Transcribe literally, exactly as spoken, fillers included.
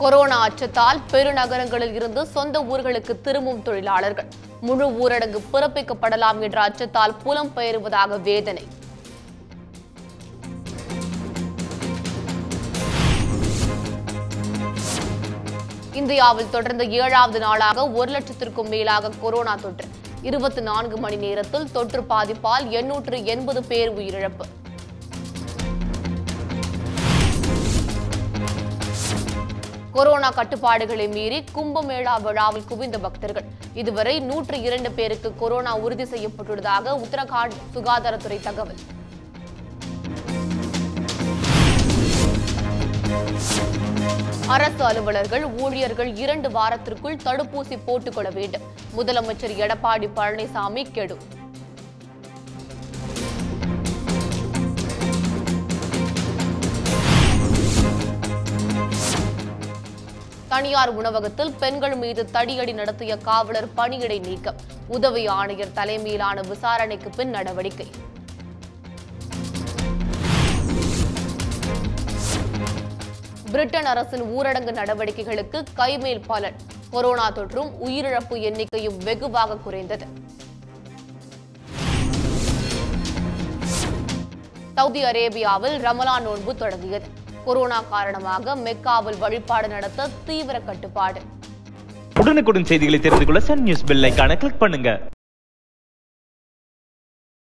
Corona அச்சத்தால் பெருநகரங்களில் இருந்து சொந்த ஊர்களுக்கு திரும்பும் தொழிலாளர்கள் முழு ஊரடங்கு பிறப்பிக்கப்படலாம் என்ற அச்சத்தால் புலம்பெயர்வதாக வேதனை. இந்தியாவில் தொடர்ந்த ஏழாவது நாளாக ஒரு லட்சத்திற்கும் மேலாக கொரோனா தொற்று. இருபத்தி நான்கு மணி நேரத்தில் தொற்று பாதிப்பால் எண்ணூற்று எண்பது பேர் உயிரிழப்பு. கொரோனா கட்டுப்பாடுகளை மீறி கும்பமேளா விழாவில் குவிந்த பக்தர்கள். இதுவரை நூற்று இரண்டு பேருக்கு கொரோனா உறுதி செய்யப்பட்டுள்ளதாக உத்தரகாண்ட் சுகாதாரத்துறை தகவல். அரசு அலுவலர்கள், ஊழியர்கள் இரண்டு வாரத்திற்குள் தடுப்பூசி போட்டுக் கொள்ள வேண்டும். முதலமைச்சர் எடப்பாடி பழனிசாமி கெடு. தனியார் உணவகத்தில் பெண்கள் மீது தடியடி நடத்திய காவலர் பணியிடை நீக்கம். உதவி ஆணையர் தலைமையிலான விசாரணைக்கு பின் நடவடிக்கை. பிரிட்டன் அரசின் ஊரடங்கு நடவடிக்கைகளுக்கு கைமேல் பலன். கொரோனா தொற்றும் உயிரிழப்பு எண்ணிக்கையும் வெகுவாக குறைந்தது. சவுதி அரேபியாவில் ரமலான் நோன்பு தொடங்கியது. கொரோனா காரணமாக மெக்காவில் வழிபாடு நடத்த தீவிர கட்டுப்பாடு. உடனுக்குடன் செய்திகளை தெரிந்து கொள்ள சன் நியூஸ் பெல் ஐகானை கிளிக் பண்ணுங்க.